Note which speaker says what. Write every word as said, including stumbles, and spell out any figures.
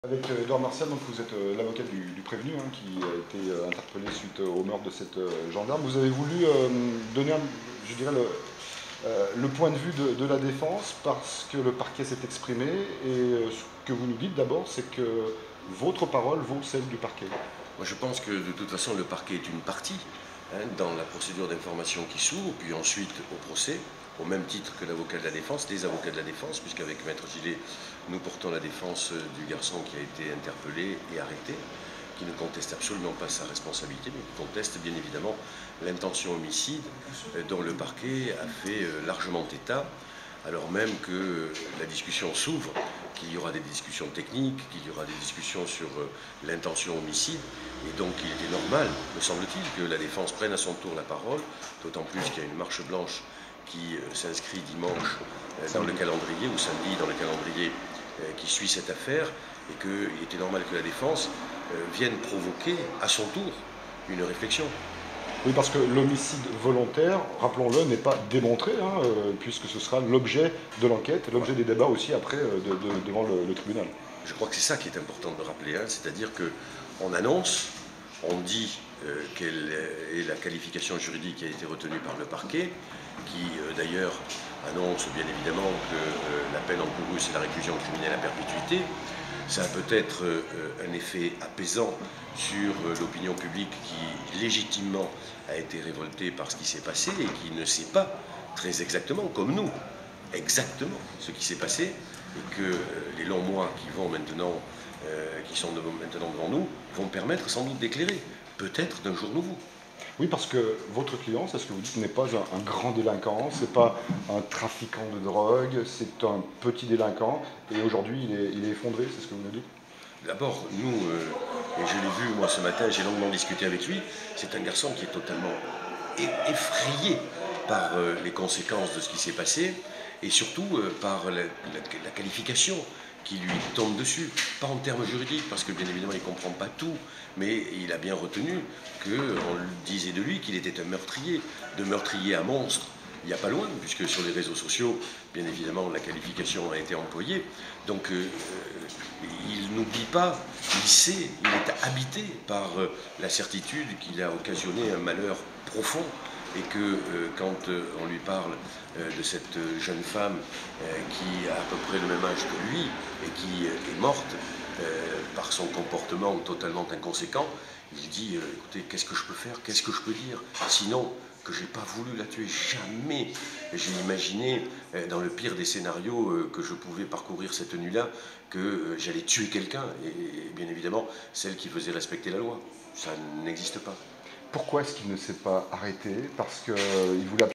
Speaker 1: Avec Edouard Martial, donc vous êtes euh, l'avocat du, du prévenu hein, qui a été euh, interpellé suite au meurtre de cette euh, gendarme. Vous avez voulu euh, donner, un, je dirais, le, euh, le point de vue de, de la défense parce que le parquet s'est exprimé et euh, ce que vous nous dites d'abord, c'est que votre parole vaut celle du parquet.
Speaker 2: Moi, je pense que de toute façon, le parquet est une partie hein, dans la procédure d'information qui s'ouvre, puis ensuite au procès, au même titre que l'avocat de la défense, les avocats de la défense, puisqu'avec Maître Gillet, nous portons la défense du garçon qui a été interpellé et arrêté, qui ne conteste absolument pas sa responsabilité, mais qui conteste bien évidemment l'intention homicide dont le parquet a fait largement état, alors même que la discussion s'ouvre, qu'il y aura des discussions techniques, qu'il y aura des discussions sur l'intention homicide, et donc il était normal, me semble-t-il, que la défense prenne à son tour la parole, d'autant plus qu'il y a une marche blanche qui s'inscrit dimanche dans le calendrier, ou samedi dans le calendrier qui suit cette affaire, et qu'il était normal que la défense vienne provoquer à son tour une réflexion.
Speaker 1: Oui, parce que l'homicide volontaire, rappelons-le, n'est pas démontré, hein, euh, puisque ce sera l'objet de l'enquête, l'objet des débats aussi après euh, de, de, devant le, le tribunal.
Speaker 2: Je crois que c'est ça qui est important de rappeler, hein, c'est-à-dire qu'on annonce, on dit euh, quelle est la qualification juridique qui a été retenue par le parquet, qui euh, d'ailleurs annonce bien évidemment que euh, la peine encourue c'est la réclusion criminelle à perpétuité. Ça a peut-être euh, un effet apaisant sur euh, l'opinion publique qui légitimement a été révoltée par ce qui s'est passé et qui ne sait pas très exactement, comme nous, exactement ce qui s'est passé, et que euh, les longs mois qui vont maintenant, euh, qui sont de, maintenant devant nous, vont permettre sans doute d'éclairer, peut-être d'un jour nouveau.
Speaker 1: Oui, parce que votre client, c'est ce que vous dites, n'est pas un, un grand délinquant, c'est pas un trafiquant de drogue, c'est un petit délinquant, et aujourd'hui il est, il est effondré, c'est ce que vous nous dites?
Speaker 2: D'abord, nous, euh, et je l'ai vu moi ce matin, j'ai longuement discuté avec lui, c'est un garçon qui est totalement effrayé par euh, les conséquences de ce qui s'est passé, et surtout euh, par la, la, la qualification qui lui tombe dessus, pas en termes juridiques, parce que bien évidemment il ne comprend pas tout, mais il a bien retenu qu'on disait de lui qu'il était un meurtrier, de meurtrier à monstre. Il n'y a pas loin, puisque sur les réseaux sociaux, bien évidemment, la qualification a été employée. Donc, euh, il n'oublie pas, il sait, il est habité par euh, la certitude qu'il a occasionné un malheur profond et que euh, quand euh, on lui parle euh, de cette jeune femme euh, qui a à peu près le même âge que lui et qui euh, est morte euh, par son comportement totalement inconséquent, il dit euh, écoutez, qu'est-ce que je peux faire, qu'est-ce que je peux dire, sinon que j'ai pas voulu la tuer, jamais j'ai imaginé euh, dans le pire des scénarios euh, que je pouvais parcourir cette nuit-là que euh, j'allais tuer quelqu'un, et, et bien évidemment celle qui faisait respecter la loi, ça n'existe pas.
Speaker 1: Pourquoi est-ce qu'il ne s'est pas arrêté? Parce qu'il voulait